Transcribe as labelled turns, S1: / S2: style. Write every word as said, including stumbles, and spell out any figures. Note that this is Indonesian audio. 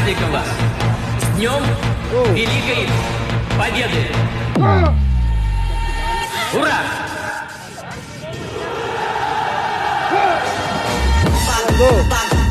S1: праздником вас! С Днем Великой Победы! Ура!
S2: Go.